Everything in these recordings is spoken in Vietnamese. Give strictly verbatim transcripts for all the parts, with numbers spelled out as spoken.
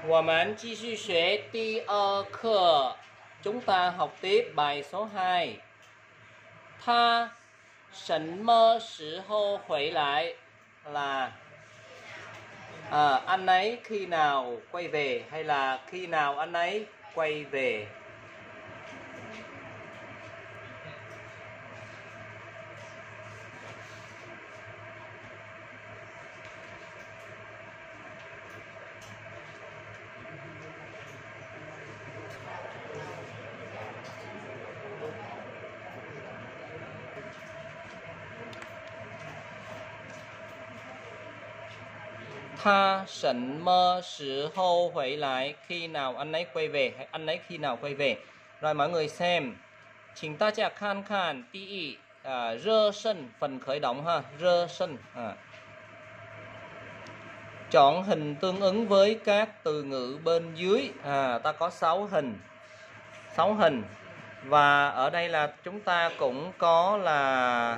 我们继续学第二课，chúng ta học tiếp bài số hai. 他什么时候回来 là à, anh ấy khi nào quay về hay là khi nào anh ấy quay về. Tha sẩn mơ sử hô huệ lại, khi nào anh ấy quay về hay anh ấy khi nào quay về. Rồi mọi người xem. Chúng ta sẽ khan khan第一 à, rơ sân, phần khởi động ha, rơ sân. À. Chọn hình tương ứng với các từ ngữ bên dưới. À, ta có sáu hình. sáu hình. Và ở đây là chúng ta cũng có là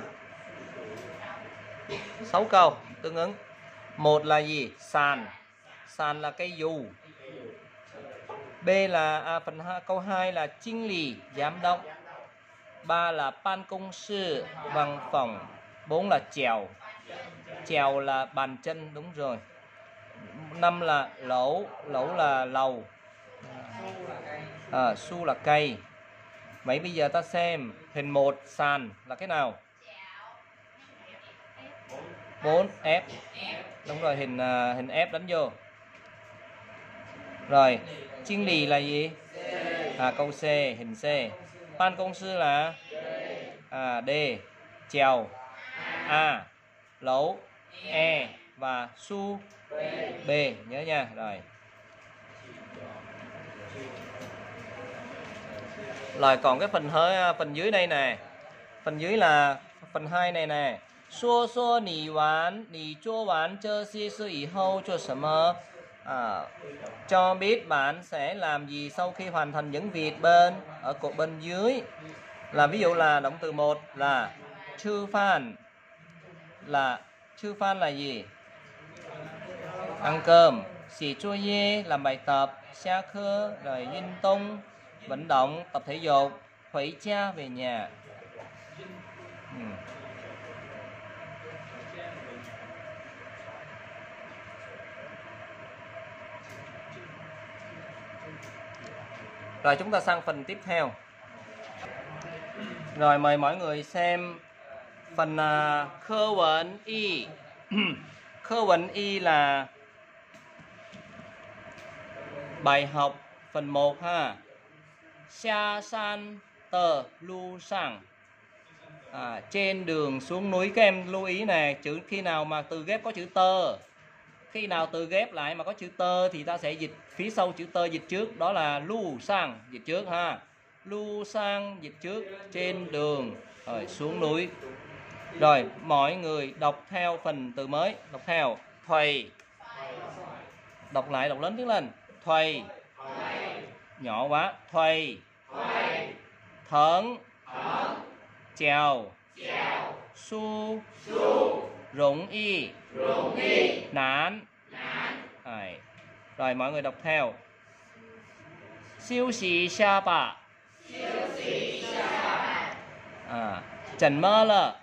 sáu câu tương ứng. Một là gì? Sàn. Sàn là cây dù. B là à, phần hai, câu hai là chính lý, giám đốc. Ba là ban công sư, văn phòng. Bốn là chèo. Chèo là bàn chân, đúng rồi. Năm là lẩu, lẩu là lầu. À, su là cây. Vậy bây giờ ta xem hình một, sàn là cái nào? bốn F. Đúng rồi, hình hình F đánh vô. Rồi, chính lý là gì? À, câu C, hình C. Ban công sư là à, D. Chèo A. Lẩu E. Và su B, nhớ nha. Rồi. Rồi còn cái phần hơi phần dưới đây nè. Phần dưới là phần hai này nè. Xô xô nì ván, nì chô ván chơ xì sư ý hâu cho sớm mơ. À, cho biết bạn sẽ làm gì sau khi hoàn thành những việc bên ở cột bên dưới. Là ví dụ là động từ một là chư phan. Là chư phan là gì? Ăn cơm. Xỉ chua yê làm bài tập. Xa khơ rồi运动, vận động, tập thể dục. Huế cha về nhà. Ừ. Rồi chúng ta sang phần tiếp theo. Rồi mời mọi người xem phần uh, khơ vấn y. Khơ vấn y là bài học phần một ha. Xa san tờ lu sang. À, trên đường xuống núi, các em lưu ý nè, chữ khi nào mà từ ghép có chữ tơ, khi nào từ ghép lại mà có chữ tơ thì ta sẽ dịch phía sau chữ tơ dịch trước, đó là lu sang, dịch trước ha. Lu sang dịch trước, trên đường rồi xuống núi. Rồi mọi người đọc theo phần từ mới, đọc theo. Thầy. Đọc lại, đọc lớn tiếng lên. Thầy. Nhỏ quá. Thầy. Thấn. Chèo. Su. Rụng y. Nán. Rồi. Rồi mọi người đọc theo. Xiu xì xa bà. À, Trần mơ lợ.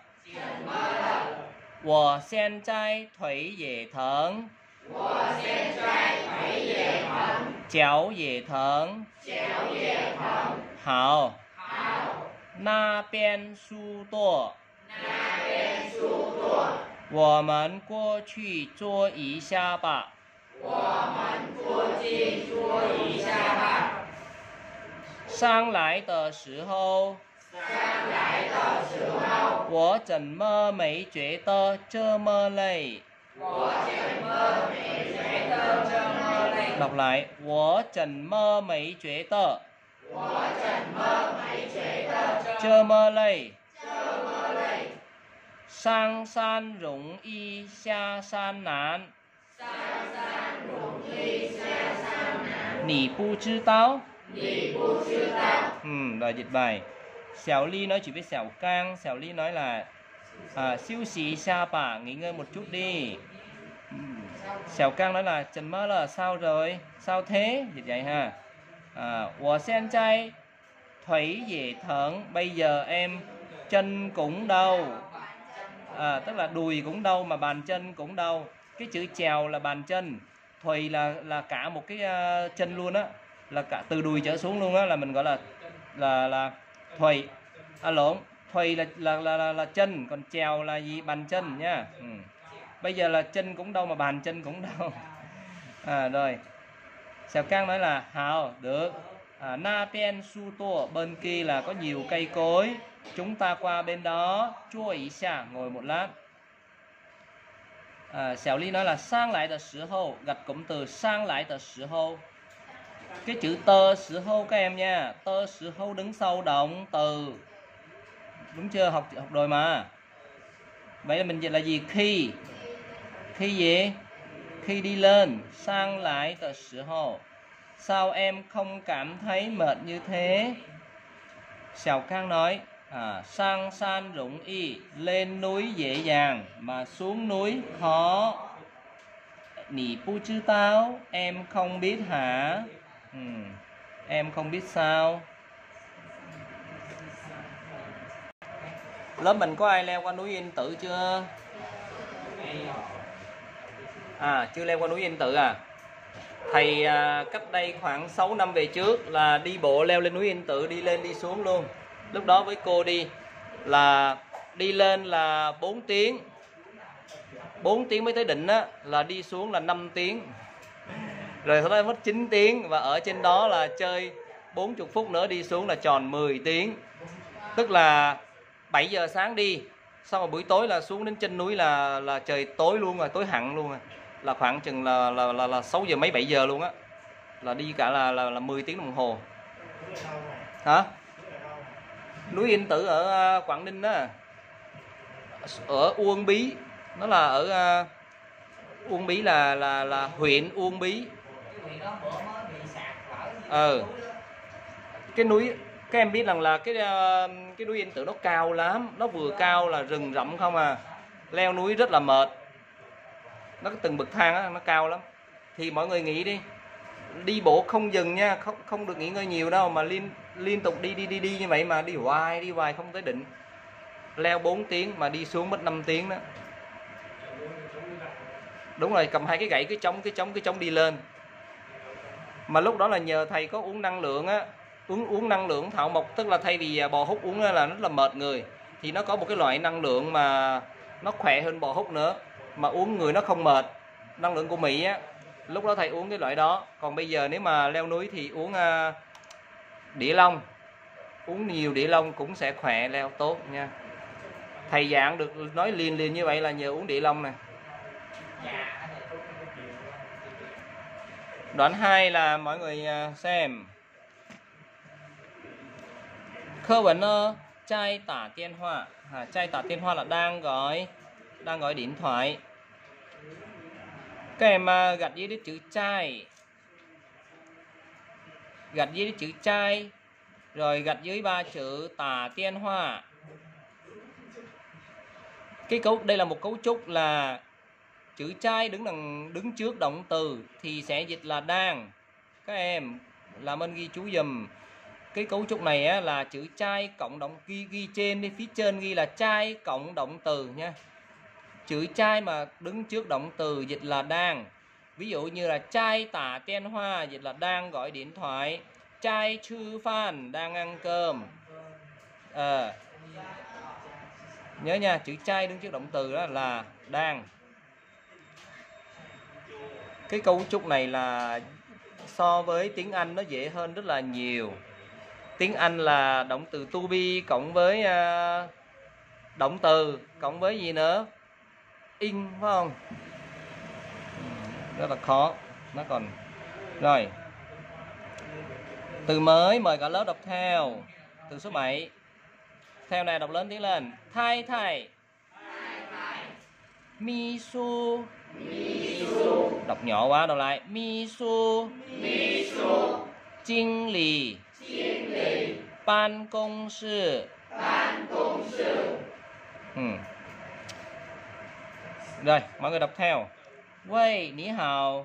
我现在腿也疼， 我现在腿也疼， 脚也疼， 脚也疼， 好， 好， 那边书多， 那边书多， 我们过去坐一下吧， 我们过去坐一下吧， 上来的时候， 上来的时候， 我怎么没觉得这么累？ 我怎么没觉得这么累？ Đọc lại. 我怎么没觉得？ 我怎么没觉得这么累？ 这么累？ 上山容易下山难。 上山容易下山难。 你不知道？ 你不知道。 Ừ, rồi dịch bài. Xèo Ly nói chuyện với Xèo Cang. Xèo Ly nói là à, siêu xì xa bà, nghỉ ngơi một chút đi. Xiao Cang nói là Trần mơ là sao rồi, sao thế, dịch vậy ha. À, wo xian zai thủy dễ thận, bây giờ em chân cũng đau. À, tức là đùi cũng đau mà bàn chân cũng đau. Cái chữ chèo là bàn chân, thùy là là cả một cái uh, chân luôn á, là cả từ đùi trở xuống luôn á, là mình gọi là là là thùy. À lộn, thùy là là, là là là chân, còn chèo là gì, bàn chân nha. Ừ. Bây giờ là chân cũng đau mà bàn chân cũng đau. À rồi. Xiao Cang nói là hào, được. À, na bian su tua, bên kia là có nhiều cây cối, chúng ta qua bên đó, chua ý xả, ngồi một lát. À, Xiao Ly nói là sang lại de时候, gạch cụm từ sang lại de时候. Cái chữ tơ时候các em nha, tơ时候đứng sau động từ, đúng chưa, học học rồi mà. Vậy là mình dịch là gì, khi, khi gì, khi đi lên, sang lại de时候. Sao em không cảm thấy mệt như thế? Xiao Cang nói, à, sang san rủng y, lên núi dễ dàng mà xuống núi khó. Nǐ bù zhi dao, em không biết hả? Ừ, em không biết sao? Lớp mình có ai leo qua núi Yên Tử chưa? À, chưa leo qua núi Yên Tử à? Thầy à, cách đây khoảng sáu năm về trước là đi bộ leo lên núi Yên Tử, đi lên đi xuống luôn. Lúc đó với cô đi là đi lên là bốn tiếng, bốn tiếng mới tới đỉnh á, là đi xuống là năm tiếng. Rồi sau đó mất chín tiếng, và ở trên đó là chơi bốn mươi phút nữa đi xuống là tròn mười tiếng. Tức là bảy giờ sáng đi, xong rồi buổi tối là xuống đến chân núi là là trời tối luôn rồi, tối hẳn luôn rồi. Là khoảng chừng là là là, là sáu giờ mấy bảy giờ luôn á. Là đi cả là là là mười tiếng đồng hồ. Hả? Núi Yên Tử ở Quảng Ninh đó. Ở Uông Bí, nó là ở uh, Uông Bí là là là huyện Uông Bí. Ờ. Cái núi, các em biết rằng là cái uh, cái núi Yên Tử nó cao lắm, nó vừa cao là rừng rậm không à. Leo núi rất là mệt. Nó có từng bậc thang á, nó cao lắm. Thì mọi người nghĩ đi, đi bộ không dừng nha, không không được nghỉ ngơi nhiều đâu, mà liên liên tục đi đi đi đi như vậy mà đi hoài đi hoài không tới đỉnh. Leo bốn tiếng mà đi xuống mất năm tiếng đó. Đúng rồi, cầm hai cái gậy, cái trống cái trống cái trống đi lên. Mà lúc đó là nhờ thầy có uống năng lượng á, uống uống năng lượng thảo mộc, tức là thay vì bò húc uống là rất là mệt người, thì nó có một cái loại năng lượng mà nó khỏe hơn bò húc nữa, mà uống người nó không mệt. Năng lượng của Mỹ á, lúc đó thầy uống cái loại đó. Còn bây giờ nếu mà leo núi thì uống uh, đĩa long, uống nhiều đĩa long cũng sẽ khỏe, leo tốt nha. Thầy dạng được nói liền liền như vậy là nhờ uống đĩa long này. Đoạn hai là mọi người xem. Khơ vấn ơ, trai tả tiên hoa. À, trai tả tiên hoa là đang gọi, đang gọi điện thoại. Các em uh, gạch dưới cái chữ trai, gạch dưới cái chữ trai, rồi gạch dưới ba chữ tả tiên hoa. Cái cấu đây là một cấu trúc là chữ trai đứng đằng đứng trước động từ thì sẽ dịch là đang. Các em làm ơn ghi chú dùm. Cái cấu trúc này á, là chữ trai cộng động, ghi ghi trên đi, phía trên ghi là trai cộng động từ nha. Chữ trai mà đứng trước động từ dịch là đang. Ví dụ như là trai tả tiên hoa dịch là đang gọi điện thoại. Trai chư phan đang ăn cơm. À, nhớ nha, chữ trai đứng trước động từ đó là đang. Cái cấu trúc này là so với tiếng Anh nó dễ hơn rất là nhiều. Tiếng Anh là động từ to be cộng với uh, động từ cộng với gì nữa, in, phải không? Rất là khó. Nó còn rồi. Từ mới mời cả lớp đọc theo. Từ số bảy. Theo này đọc lớn tiếng lên. Thay thay. Mi su. Đọc nhỏ quá, đọc lại. Mi su. Kinh lý. Ban công sư. Ừ. Rồi, mọi người đọc theo. 喂, ní hào.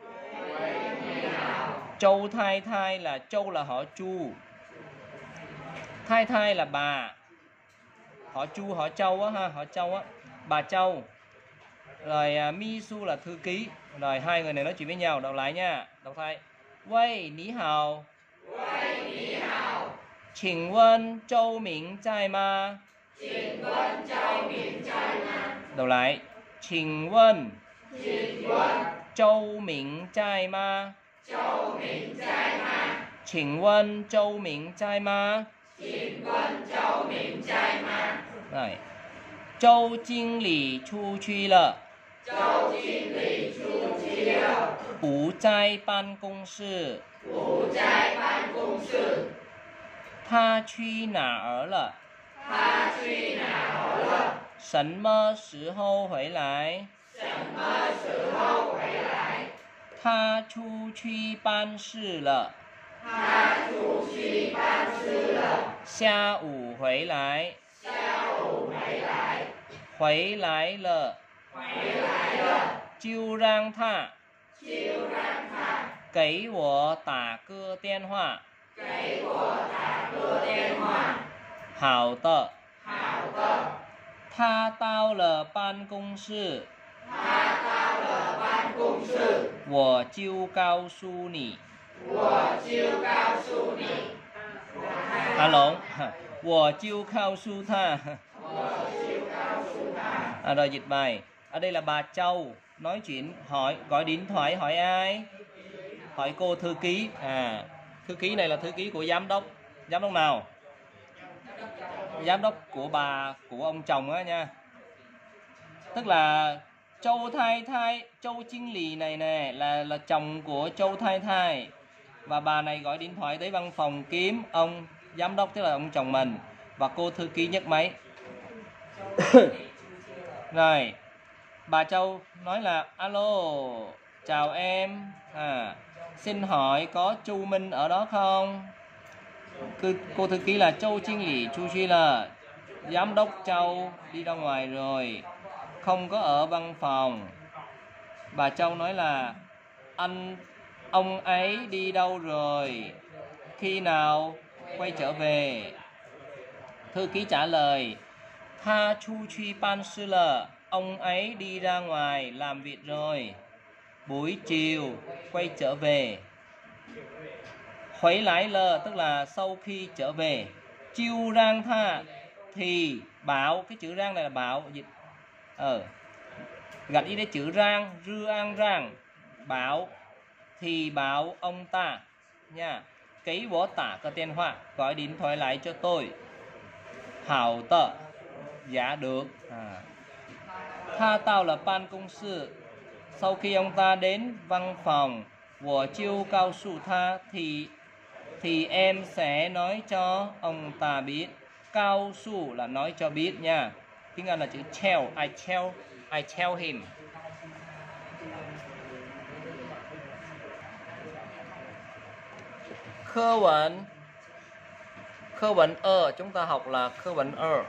Châu Thái Thái là Châu là họ Chu. Thái Thái là bà. Họ Chu, họ Châu á ha, họ Châu á. Bà Châu. Rồi uh, Mi Su là thư ký. Rồi hai người này nói chuyện với nhau, đọc lại nha. Đọc thay.喂, ní hào. 喂，你好， 请问周明在吗？ 请问周明在吗？ Đọc lại.请问请问周明在吗？ 周明在吗？ 请问周明在吗？ 请问周明在吗？ Rồi. 周经理出去了， 周经理出去了， 不在办公室。 不在办公室。 他去哪儿了？ 他去哪儿了？ 什么时候回来？ 什么时候回来？ 他出去办事了， 他出去办事了， 下午回来。 下午回来。 回来了， 回来了， 就让他就让他给我打个电话。 给我打个电话。 好的。 好的。 他到了办公室， 他到了办公室， 我就告诉你。 我就告诉你。 Hello, 我就告诉他. À, rồi dịch bài. Ở đây là bà Châu nói chuyện, hỏi gọi điện thoại hỏi ai? Hỏi cô thư ký. À, thư ký này là thư ký của giám đốc. Giám đốc nào? Giám đốc của bà, của ông chồng á nha. Tức là Châu Thái Thái, Châu Chính Lì này nè là là chồng của Châu Thái Thái. Và bà này gọi điện thoại tới văn phòng kiếm ông giám đốc, tức là ông chồng mình, và cô thư ký nhấc máy. Rồi bà Châu nói là alo, chào em, à, xin hỏi có Chu Minh ở đó không? Cô, cô thư ký là Châu Chính Lì Chu Chi là giám đốc Châu đi ra ngoài rồi, không có ở văn phòng. Bà Châu nói là anh ông ấy đi đâu rồi, khi nào quay trở về? Thư ký trả lời tha chu chi ban sư lờ, ông ấy đi ra ngoài làm việc rồi, buổi chiều quay trở về. Khuấy lái lờ tức là sau khi trở về. Chiêu rang tha thì bảo, cái chữ rang này là bảo dịch ờ gạch đi đây chữ rang, rư an rang, bảo thì bảo ông ta nha, cái bó tả cái tên hoa, gọi điện thoại lại cho tôi. Hảo tờ, dạ được. À. Tha tao là ban công sư, sau khi ông ta đến văn phòng, của chiêu cao su tha thì thì em sẽ nói cho ông ta biết. Cao su là nói cho biết nha. Tiếng Anh là chữ tell, I tell, I tell him. Khơ vận. Khơ vận ơ, chúng ta học là khơ vận ơ.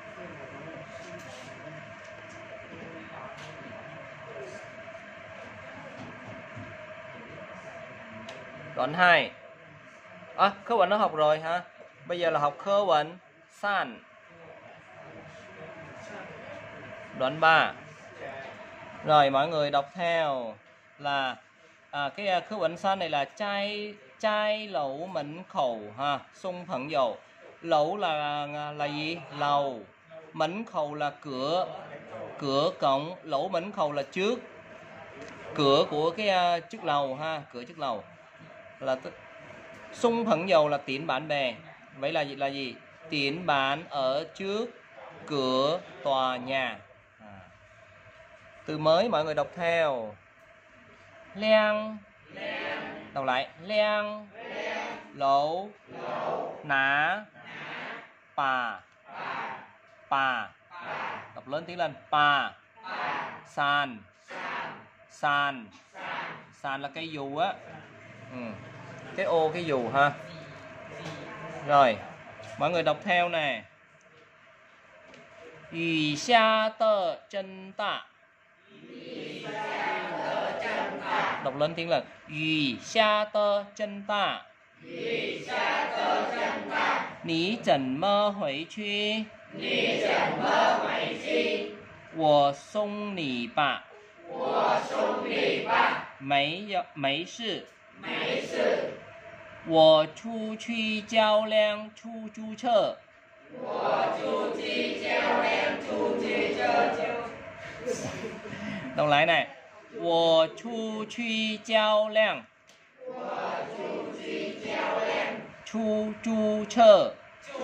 Đoạn hai. À, khơ vận nó học rồi hả? Bây giờ là học khơ vận san. Đoạn ba. Rồi mọi người đọc theo là à, cái khơ vận san này là chai chai lẩu mẫn khẩu ha, xung phận dầu. Lẩu là là gì? Lầu. Mẫn khẩu là cửa, cửa cổng. Lẩu mẫn khẩu là trước, cửa của cái uh, chiếc lầu ha, cửa chiếc lầu. Là tức xung phận dầu là tiễn bạn bè. Vậy là gì là gì? Tiễn bạn ở trước cửa tòa nhà. À. Từ mới mọi người đọc theo. Liang. Đọc lại. Liang. Lẩu. Ná. Bà. Bà. Đọc lớn tiếng lên. Bà. San. San. San là cây dù á. Ừ. Cái ô cái dù ha. Rồi mọi người đọc theo nè. Yu xia de chân tạ. Đọc lớn tiếng là Yu xia de chân ta. Ni怎么回去？我送你吧。没有，没事。我出去叫辆出租车。Đọc lại này. 我出去叫辆出租车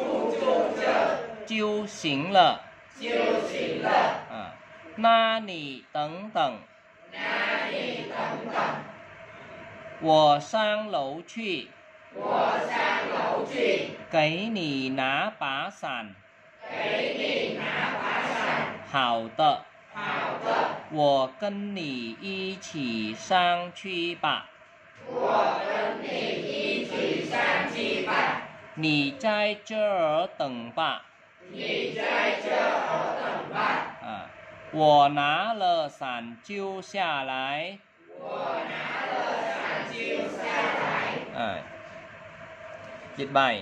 就行了。啊，那你等等。我上楼去。给你拿把伞。好的。我跟你一起上去吧。你在这儿等吧。啊，我拿了伞就下来。À, dịch bài.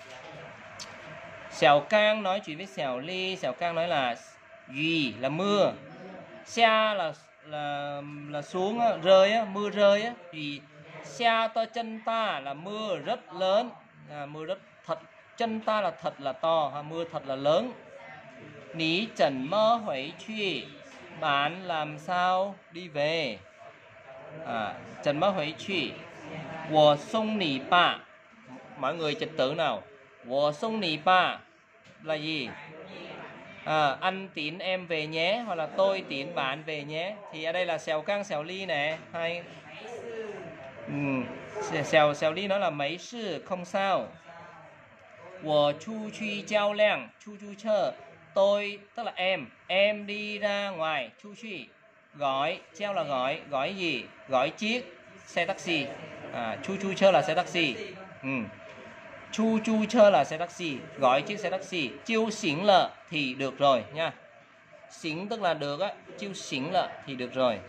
Sèo Cang nói chuyện với Sèo Ly. Sèo Cang nói là Dì là mưa, xa là là là xuống á, rơi á, mưa rơi á. Dì xa to chân ta là mưa rất lớn, à, mưa rất thật. Chân ta là thật là to, ha, mưa thật là lớn. Ní trần mơ huẩy truy, bạn làm sao đi về. À, trần mơ huẩy truy. Wo sung nì ba. Mọi người trật tự nào. Wo sung nì ba là gì? À, anh tiễn em về nhé, hoặc là tôi tiễn bạn về nhé. Thì ở đây là Sèo Cang Sèo Ly nè. Hay ừ. Sèo Sèo Ly nói là mấy sự không sao. Wo chu truy giao leng chu chu chơ. Tôi tức là em, em đi ra ngoài. Chu truy gọi, treo là gọi, gọi gì? Gọi chiếc xe taxi. À, chu chu chơ là xe taxi. Ừ. Chu chu chơ là xe taxi, gọi chiếc xe taxi. Chiêu xỉn lợ thì được rồi nha. Xỉn tức là được á, chiêu xỉn lợ thì được rồi.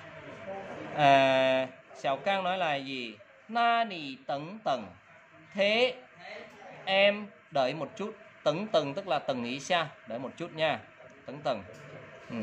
À, Sèo Cang nói là gì? Na nì tấn tầng. Thế em đợi một chút. Tấn tầng tức là tầng ý xa, đợi một chút nha. Tấn tầng. Ừ.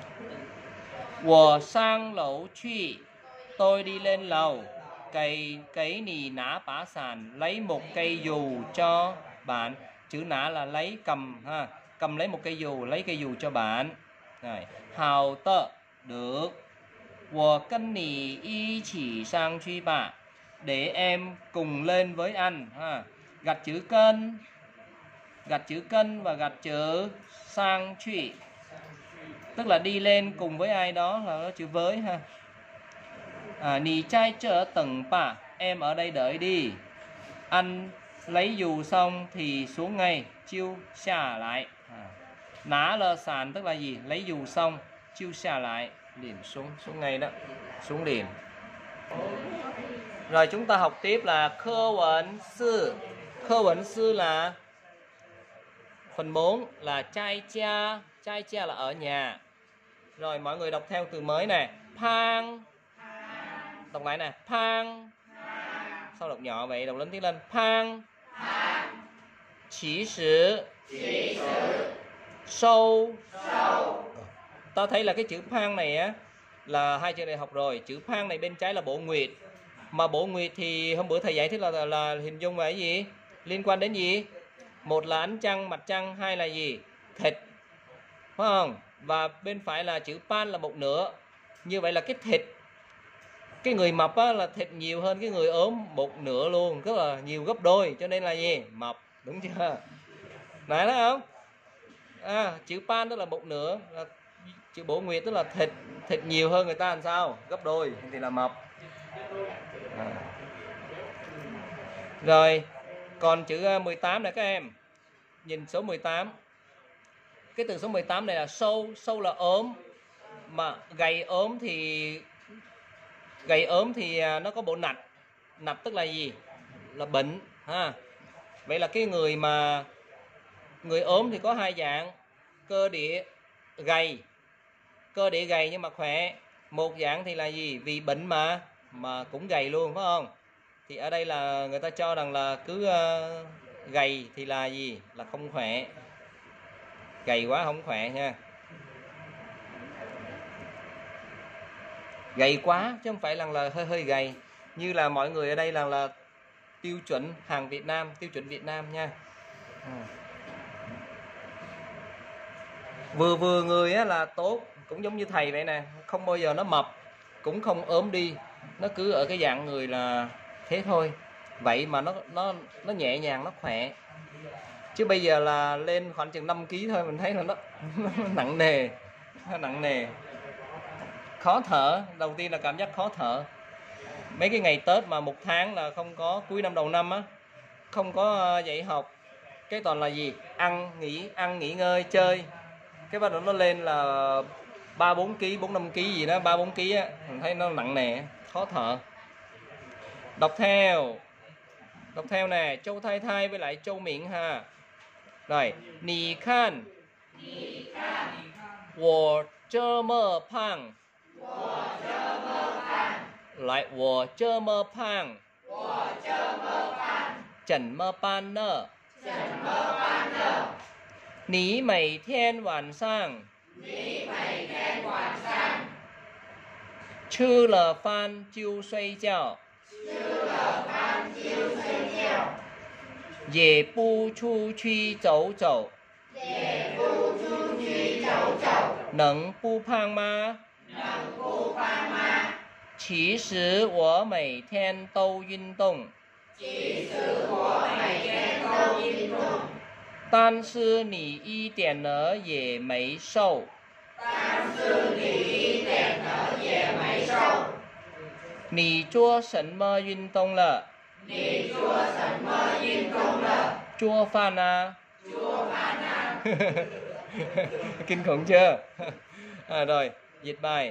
Wo sang lẩu truy. Tôi đi lên lầu. Cây cây nì nã bả sàn, lấy một cây dù cho bạn. Chữ nã là lấy cầm ha, cầm lấy một cây dù, lấy cây dù cho bạn. Rồi, hào tợ được. Wo cân nì y chỉ sang truy bạ, để em cùng lên với anh ha. Gạch chữ cân, gạch chữ cân và gạch chữ sang truy, tức là đi lên cùng với ai đó, là nó chữ với ha. À, nì trai chở tầng ba, em ở đây đợi đi. Anh lấy dù xong thì xuống ngay. Chiêu xả lại. À, ná lơ sàn tức là gì? Lấy dù xong, chiêu xả lại, liền xuống, xuống ngay đó, xuống liền. Rồi chúng ta học tiếp là khơ vấn sư. Khơ vấn sư là phần bốn là trai cha. Trai cha là ở nhà. Rồi mọi người đọc theo từ mới nè. Phang. Đọc lại nè. Phang. Sao đọc nhỏ vậy? Đọc lớn tiếng lên. Phang. Chỉ sử. Sâu. Ta thấy là cái chữ phang này á là hai chữ này học rồi. Chữ phang này bên trái là bộ nguyệt. Mà bộ nguyệt thì hôm bữa thầy giải thích là, là, là hình dung về cái gì? Liên quan đến gì? Một là ánh trăng, mặt trăng. Hai là gì? Thịt. Phải không? Và bên phải là chữ pan là một nửa. Như vậy là cái thịt, cái người mập á, là thịt nhiều hơn cái người ốm một nửa luôn, tức là nhiều gấp đôi, cho nên là gì? Mập, đúng chưa? Này đó không? À, chữ pan tức là một nửa, là chữ bổ nguyệt tức là thịt, thịt nhiều hơn người ta làm sao? Gấp đôi thì là mập. À. Rồi, còn chữ mười tám này các em, nhìn số mười tám. Cái từ số mười tám này là sâu, sâu là ốm, mà gầy ốm thì gầy ốm thì nó có bộ nạch. Nạch tức là gì? Là bệnh ha. Vậy là cái người mà người ốm thì có hai dạng: cơ địa gầy, cơ địa gầy nhưng mà khỏe, Một dạng thì là gì? Vì bệnh mà mà cũng gầy luôn phải không? Thì ở đây là người ta cho rằng là cứ uh, gầy thì là gì? Là không khỏe. Gầy quá không khỏe nha. Gầy quá chứ không phải là, là hơi hơi gầy. Như là mọi người ở đây là là tiêu chuẩn hàng Việt Nam, tiêu chuẩn Việt Nam nha. Ừ. Vừa vừa người á là tốt, cũng giống như thầy vậy nè, không bao giờ nó mập, cũng không ốm đi, nó cứ ở cái dạng người là thế thôi. Vậy mà nó nó nó nhẹ nhàng, nó khỏe. Chứ bây giờ là lên khoảng chừng năm ký thôi mình thấy là nó, nó nặng nề, nó nặng nề. Khó thở, đầu tiên là cảm giác khó thở. Mấy cái ngày Tết mà một tháng là không có, cuối năm đầu năm á, không có dạy học, cái toàn là gì? Ăn, nghỉ, ăn, nghỉ ngơi, chơi. Cái bắt đầu nó lên là ba bốn ký, bốn năm ký gì đó, ba bốn ký á, mình thấy nó nặng nề, khó thở. Đọc theo. Đọc theo nè, Châu Thay Thay với lại Châu Miệng ha. Rồi, Nì khan. Nì khan. Wo zhe me pang. Wo zhe me pang. Lại wo zhe me pang. Wo zhe me pang. Zhen me ban ne. Zhen me ban ne. 你每天晚上，你每天晚上吃了饭就睡觉，吃了饭就睡觉，也不出去走走，也不出去走走，能不胖吗？能不胖吗？其实我每天都运动，其实我每天都运动。 但是你一点儿也没瘦，但是你一点儿也没瘦。你做什么运动了？你做什么运动了？做饭啊。做饭啊。Kinh khủng chưa? À, rồi, dịch bài.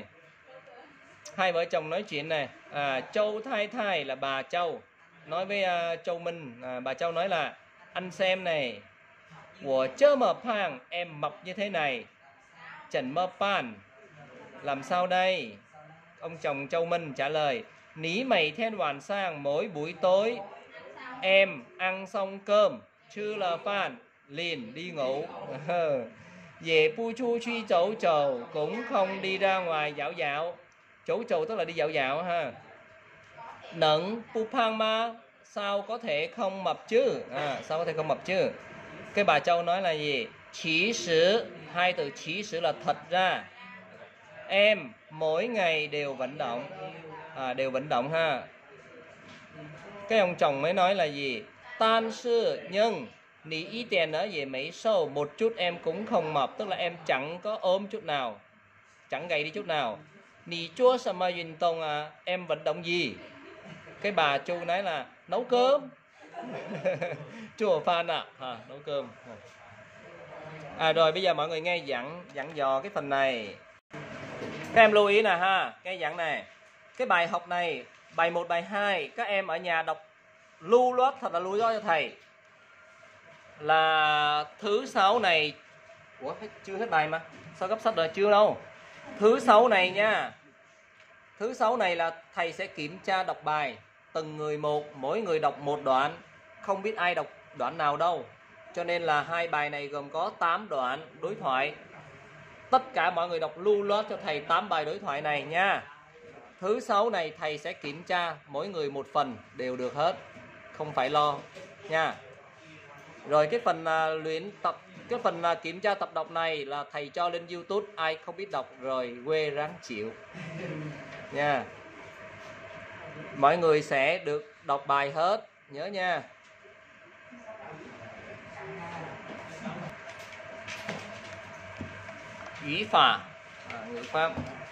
Hai vợ chồng nói chuyện này. À, Châu Thay Thay là bà Châu nói với uh, Châu Minh. À, bà Châu nói là anh xem này. Của chơ mờ phang, em mập như thế này. Trần mơ pan, làm sao đây? Ông chồng Châu Minh trả lời, ní mày thiên hoàn sang, mỗi buổi tối em ăn xong cơm, chưa là phan, liền đi ngủ. Về pu chu truy chấu trầu, cũng không đi ra ngoài dạo dạo. Chấu trầu tức là đi dạo dạo ha. Nẫn pu phang ma, sao có thể không mập chứ? À, sao có thể không mập chứ? Cái bà Châu nói là gì? Chỉ sử, hai từ chỉ sử là thật ra. Em mỗi ngày đều vận động. À, đều vận động ha. Cái ông chồng mới nói là gì? Tan sư, nhưng nị ý tiền ở về mấy sâu, một chút em cũng không mập, tức là em chẳng có ốm chút nào, chẳng gầy đi chút nào. Nị chua sao mà运动à? Em vận động gì? Cái bà Chu nói là nấu cơm. Chùa phan à, à nấu cơm. À rồi bây giờ mọi người nghe dặn dặn dò cái phần này. Các em lưu ý nè ha, cái dặn này. Cái bài học này, bài một, bài hai, các em ở nhà đọc lưu loát thật là lưu loát cho thầy. Là thứ sáu này, ủa chưa hết bài mà, sao gấp sách rồi, chưa đâu. Thứ sáu này nha. Thứ sáu này là thầy sẽ kiểm tra đọc bài từng người một, mỗi người đọc một đoạn. Không biết ai đọc đoạn nào đâu. Cho nên là hai bài này gồm có tám đoạn đối thoại. Tất cả mọi người đọc lưu loát cho thầy tám bài đối thoại này nha. Thứ sáu này thầy sẽ kiểm tra mỗi người một phần đều được hết. Không phải lo nha. Rồi cái phần uh, luyện tập, cái phần uh, kiểm tra tập đọc này là thầy cho lên YouTube. Ai không biết đọc rồi quê ráng chịu nha. Mọi người sẽ được đọc bài hết, nhớ nha. Ngữ pháp, à, ngữ pháp.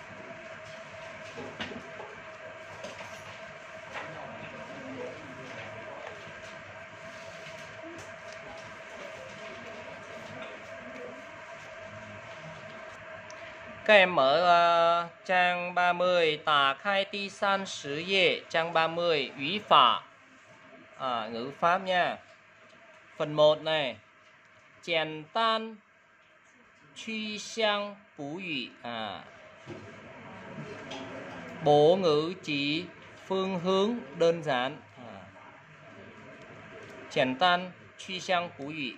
Các em mở uh, trang ba mươi, tả khai ti san sử yê, trang ba mươi, ngữ pháp. À, ngữ pháp nha. Phần một này.简单 趋香补语 à. Bổ ngữ chỉ phương hướng đơn giản. À.简单趋向古语.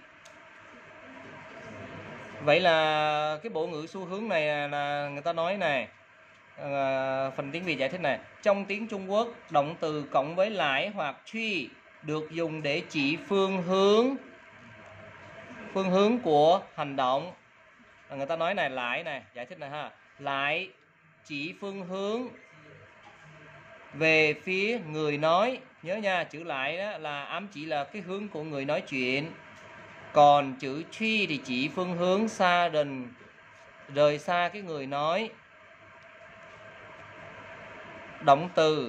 Vậy là cái bổ ngữ xu hướng này là người ta nói này, à, phần tiếng Việt giải thích này. Trong tiếng Trung Quốc, động từ cộng với lãi hoặc truy được dùng để chỉ phương hướng phương hướng của hành động. À, người ta nói này, lãi này, giải thích này ha. Lãi chỉ phương hướng về phía người nói. Nhớ nha, chữ lãi đó là ám chỉ là cái hướng của người nói chuyện. Còn chữ truy thì chỉ phương hướng xa rời, rời xa cái người nói. Động từ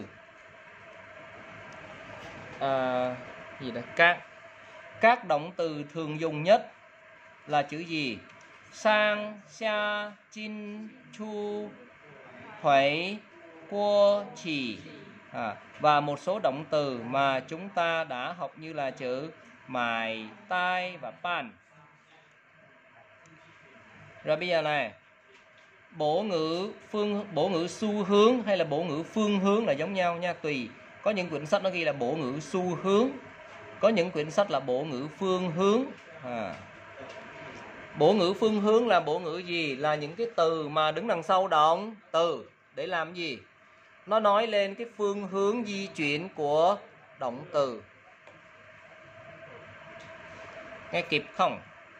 à, gì đây? Các các động từ thường dùng nhất là chữ gì? Sang, xa, jin, chu, huẩy, guo, chỉ. À, và một số động từ mà chúng ta đã học như là chữ mài, tai và pan. Rồi bây giờ này, bổ ngữ phương bổ ngữ xu hướng hay là bổ ngữ phương hướng là giống nhau nha, tùy. Có những quyển sách nó ghi là bổ ngữ xu hướng, có những quyển sách là bổ ngữ phương hướng. À. Bổ ngữ phương hướng là bổ ngữ gì? Là những cái từ mà đứng đằng sau động từ để làm gì? Nó nói lên cái phương hướng di chuyển của động từ. Nghe kịp không?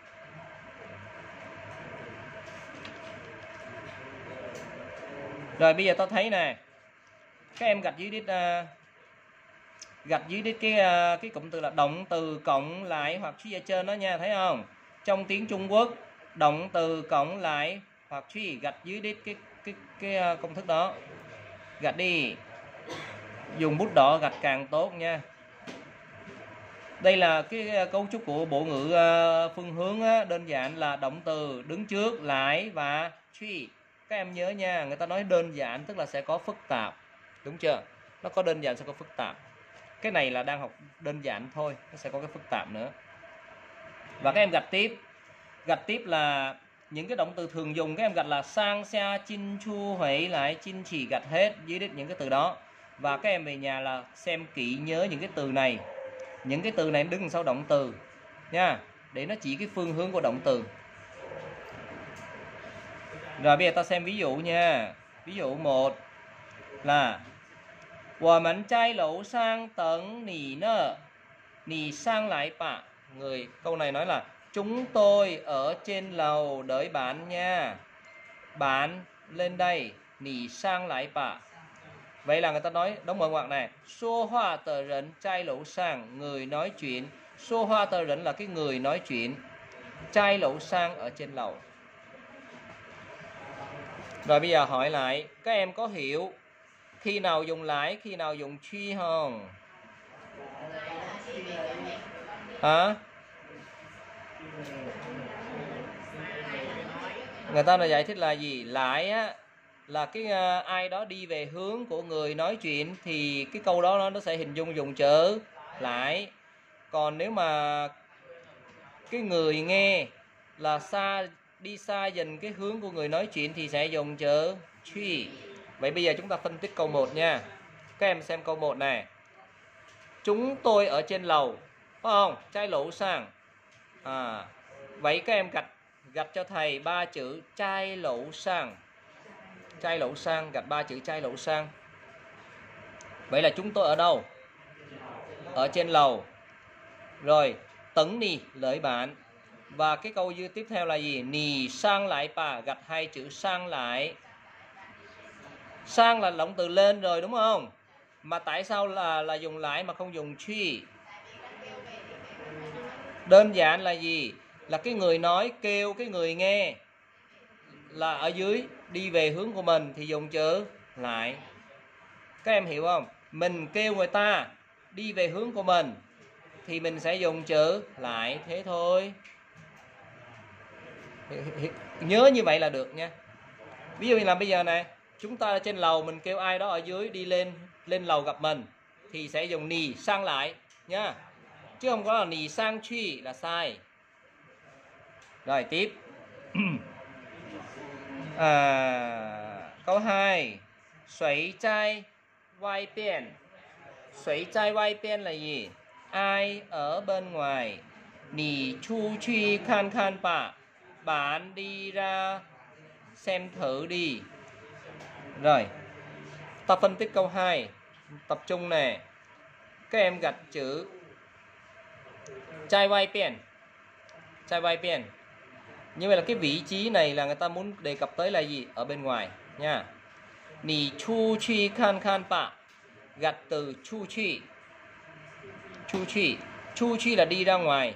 Rồi bây giờ tao thấy nè, các em gạch dưới đít uh, gạch dưới đít cái uh, cái cụm từ là động từ cộng lại hoặc truy ở trên đó nha, thấy không? Trong tiếng Trung Quốc, động từ cộng lại hoặc truy, gạch dưới đít cái cái cái uh, công thức đó. Gạch đi. Dùng bút đỏ gạch càng tốt nha. Đây là cái cấu trúc của bổ ngữ uh, phương hướng á, đơn giản là động từ đứng trước lại và truy. Các em nhớ nha, người ta nói đơn giản tức là sẽ có phức tạp, đúng chưa? Nó có đơn giản sẽ có phức tạp. Cái này là đang học đơn giản thôi, nó sẽ có cái phức tạp nữa. Và các em gạch tiếp. Gạch tiếp là những cái động từ thường dùng, các em gạch là sang, xa, chin, chu, huẩy, lại, chin, chỉ, gạch hết dưới đít những cái từ đó. Và các em về nhà là xem kỹ nhớ những cái từ này. Những cái từ này đứng sau động từ nha, để nó chỉ cái phương hướng của động từ. Rồi bây giờ ta xem ví dụ nha. Ví dụ một là我們在樓上等你呢，你上來吧. Người câu này nói là chúng tôi ở trên lầu đợi bạn nha. Bạn lên đây, nì sang lại bà. Vậy là người ta nói đóng mở ngoặc này. Số hoa tờ rỉnh trai lẩu sang, người nói chuyện. Số hoa tờ rỉnh là cái người nói chuyện. Trai lẩu sang ở trên lầu. Rồi bây giờ hỏi lại, các em có hiểu khi nào dùng lại, khi nào dùng truy không? Hả? Người ta là giải thích là gì? Lại á là cái uh, ai đó đi về hướng của người nói chuyện thì cái câu đó nó sẽ hình dung dùng chữ lại. Còn nếu mà cái người nghe là xa, đi xa dần cái hướng của người nói chuyện thì sẽ dùng chữ truy. Vậy bây giờ chúng ta phân tích câu một nha. Các em xem câu một này. Chúng tôi ở trên lầu, phải không? Trai lẩu sang. À, vậy các em gạch gạch cho thầy ba chữ trai lẩu sang. Trai lẩu sang, gạch ba chữ trai lẩu sang. Vậy là chúng tôi ở đâu? Ở trên lầu. Rồi, tấn nì, lợi bạn. Và cái câu dư tiếp theo là gì? Nì sang lại bà, gạch hai chữ sang lại. Sang là động từ lên rồi đúng không? Mà tại sao là là dùng lại mà không dùng truy? Đơn giản là gì? Là cái người nói kêu cái người nghe là ở dưới đi về hướng của mình thì dùng chữ lại. Các em hiểu không? Mình kêu người ta đi về hướng của mình thì mình sẽ dùng chữ lại, thế thôi. Nhớ như vậy là được nha. Ví dụ như là bây giờ này, chúng ta ở trên lầu, mình kêu ai đó ở dưới đi lên lên lầu gặp mình thì sẽ dùng nì sang lại nha. Chứ không có là nì sang truy là sai. Rồi tiếp. À, câu hai. Suy trai vai biên. Suy trai vai biên là gì? Ai ở bên ngoài. Nì chu chi khan khan bạ. Bạn đi ra xem thử đi. Rồi, ta phân tích câu hai. Tập trung nè. Các em gạch chữ trai vai biên. Trai vai biên. Như vậy là cái vị trí này là người ta muốn đề cập tới là gì? Ở bên ngoài nha. Nì chu chi khan khan bạ. Gạch từ chu chi. Chu chi. Chu chi là đi ra ngoài.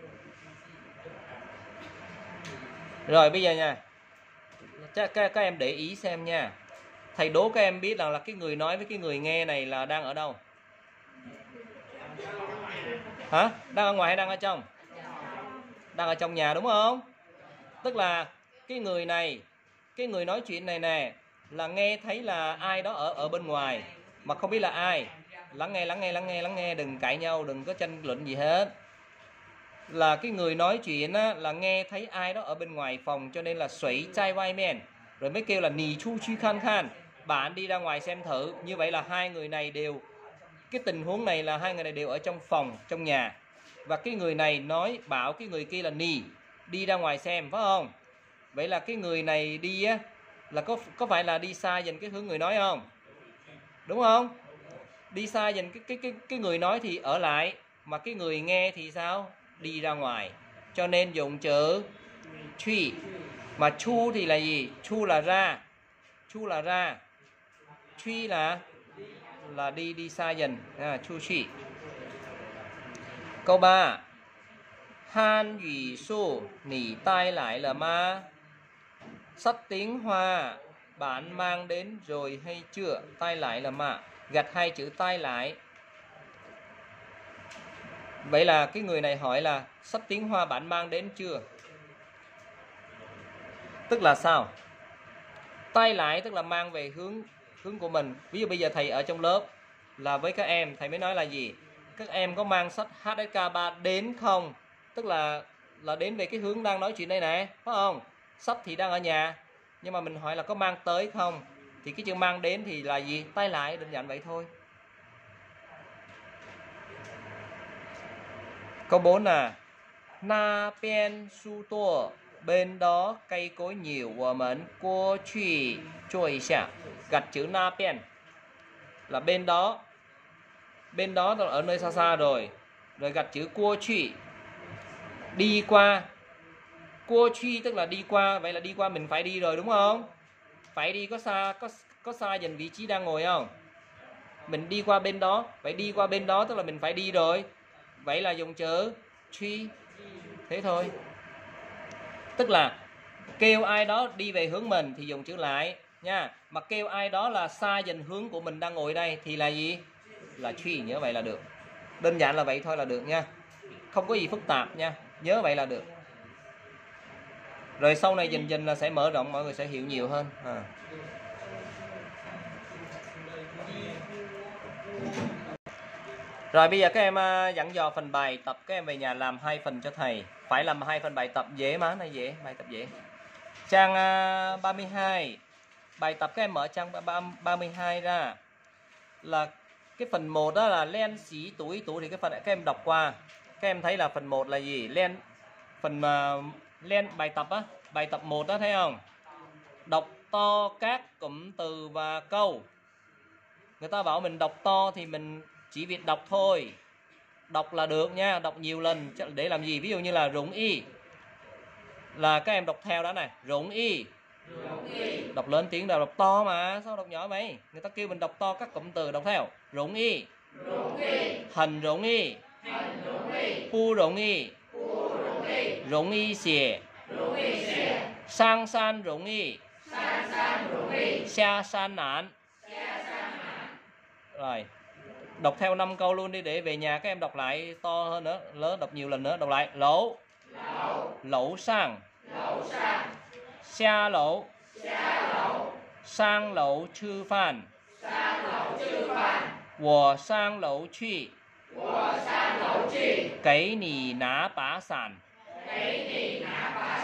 Rồi bây giờ nha, các, các, các em để ý xem nha. Thầy đố các em biết rằng là cái người nói với cái người nghe này là đang ở đâu? Hả? Đang ở ngoài hay đang ở trong? Đang ở trong nhà đúng không? Tức là cái người này, cái người nói chuyện này nè, là nghe thấy là ai đó ở ở bên ngoài mà không biết là ai. Lắng nghe, lắng nghe, lắng nghe, lắng nghe, đừng cãi nhau, đừng có tranh luận gì hết. Là cái người nói chuyện á, là nghe thấy ai đó ở bên ngoài phòng, cho nên là suy trai vai men. Rồi mới kêu là nì chu chi khan khan, bạn đi ra ngoài xem thử. Như vậy là hai người này đều, cái tình huống này là hai người này đều ở trong phòng, trong nhà. Và cái người này nói bảo cái người kia là nì, đi ra ngoài xem, phải không? Vậy là cái người này đi á, là có có phải là đi xa dần cái hướng người nói không? Đúng không? Đi xa dần cái cái cái cái người nói thì ở lại, mà cái người nghe thì sao? Đi ra ngoài. Cho nên dùng chữ truy. Mà chu thì là gì? Chu là ra. Chu là ra. Truy là là đi đi xa dần. À, chu truy. Câu ba. Han yu su nì tai lại là ma. Sách tiếng Hoa bạn mang đến rồi hay chưa? Tai lại là ma. Gạch hai chữ tai lại. Vậy là cái người này hỏi là sách tiếng Hoa bạn mang đến chưa? Tức là sao? Tai lại tức là mang về hướng hướng của mình. Ví dụ bây giờ thầy ở trong lớp là với các em, thầy mới nói là gì? Các em có mang sách hát ét ca ba đến không? Tức là là đến về cái hướng đang nói chuyện đây nè, phải không? Sách thì đang ở nhà, nhưng mà mình hỏi là có mang tới không? Thì cái chữ mang đến thì là gì? Tai lại, đơn giản vậy thôi. Câu bốn là na biên su tua, bên đó cây cối nhiều, wo men qua去坐一下. Gạch chữ na biên là bên đó. Bên đó là ở nơi xa xa rồi. Rồi gạch chữ qua去, đi qua. Qua去tức là đi qua, vậy là đi qua mình phải đi rồi đúng không? Phải đi có xa có có xa dần vị trí đang ngồi không? Mình đi qua bên đó, vậy đi qua bên đó tức là mình phải đi rồi. Vậy là dùng chữ truy. Thế thôi. Tức là kêu ai đó đi về hướng mình thì dùng chữ lại nha. Mà kêu ai đó là xa dần hướng của mình đang ngồi đây thì là gì? Là truy, nhớ vậy là được. Đơn giản là vậy thôi là được nha. Không có gì phức tạp nha. Nhớ vậy là được. Rồi sau này dần dần là sẽ mở rộng, mọi người sẽ hiểu nhiều hơn. À. Rồi bây giờ các em dặn dò phần bài tập, các em về nhà làm hai phần cho thầy. Phải làm hai phần bài tập dễ mà, này dễ, bài tập dễ. Trang ba mươi hai. Bài tập các em mở trang ba mươi hai ra. Là cái phần một đó là len xí túi túi thì cái phần này các em đọc qua. Các em thấy là phần một là gì? Len phần uh, len bài tập á, bài tập một đó thấy không? Đọc to các cụm từ và câu. Người ta bảo mình đọc to thì mình chỉ việc đọc thôi. Đọc là được nha, đọc nhiều lần để làm gì? Ví dụ như là rụng y. Là các em đọc theo đó này, rụng y. Đọc lớn tiếng là đọc to mà, sao đọc nhỏ vậy? Người ta kêu mình đọc to các cụm từ, đọc theo. Rụng y. Hẳn rụng y. Bu rụng y. Rụng y xie. Sang san rụng y. Xa san nản. Rồi. Đọc theo năm câu luôn đi để về nhà các em đọc lại to hơn nữa, lớn đọc nhiều lần nữa, đọc lại. Lẩu. Lẩu sang. Xa lẩu. Sang lẩu chư phan. Wo sang lẩu chi.给你拿把伞.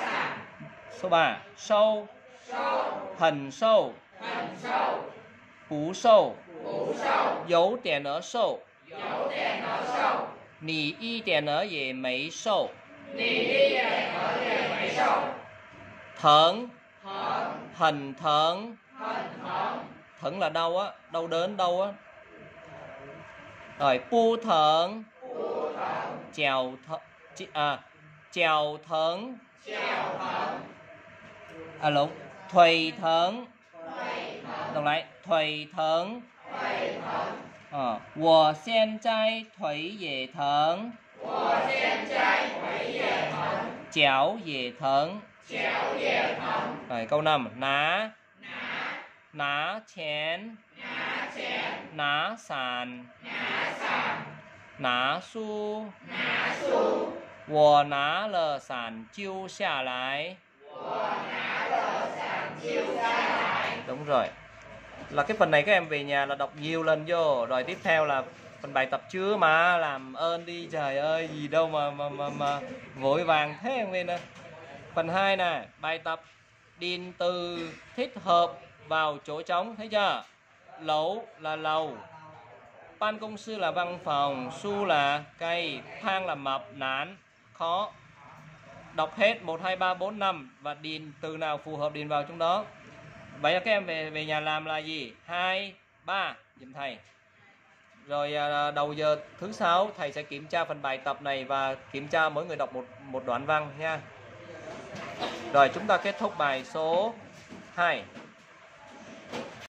Số ba. Sâu. Hẳn sâu. 不瘦， 不瘦， 有点儿瘦， 有点儿瘦， 你一点儿也没瘦， 你一点儿也没瘦， 疼， 疼， 很疼， 很疼， 疼là đau á, đau đớn đau á. Rồi bu thận, 不疼， chèo thận, à, chèo thận, 脚疼， à lộn, thùy thận, 腿疼， đọc lại, thùy thận. 腿疼， Ờ, 我现在腿也疼， 我现在腿也疼， 脚也疼. 脚也疼， Rồi câu năm, ná, 拿 ná chén, 拿钱， ná sàn, 拿伞， ná su. 拿书， 我拿了伞揪下来. 我拿了伞揪下来。 Đúng rồi. Là cái phần này các em về nhà là đọc nhiều lần vô. Rồi tiếp theo là phần bài tập chứa mà, làm ơn đi, trời ơi gì đâu mà mà mà, mà vội vàng thế em Vin ơi. Phần hai nè, bài tập điền từ thích hợp vào chỗ trống, thấy chưa? Lẩu là lầu, ban công sư là văn phòng, su là cây, thang là mập, nán khó. Đọc hết một, hai, ba, bốn, năm và điền từ nào phù hợp điền vào trong đó. Vậy là các em về về nhà làm là gì? hai, ba giùm thầy. Rồi à, đầu giờ thứ sáu thầy sẽ kiểm tra phần bài tập này và kiểm tra mỗi người đọc một một đoạn văn nha. Rồi chúng ta kết thúc bài số hai.